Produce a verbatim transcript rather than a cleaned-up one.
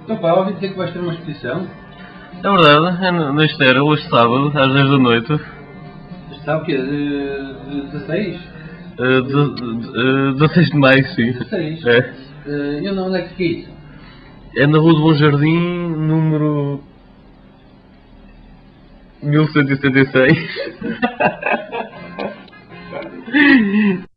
Então pá, ouvi dizer que vais ter uma exposição. É verdade, é no- na Estera, hoje sábado, às dez da noite. Sabe o quê? De, de dezasseis? Uh, de, de, uh, dezasseis de maio, sim. dezasseis? É. Uh, e onde onde é que fica isso? É na Rua do Bom Jardim, número mil cento e setenta e seis.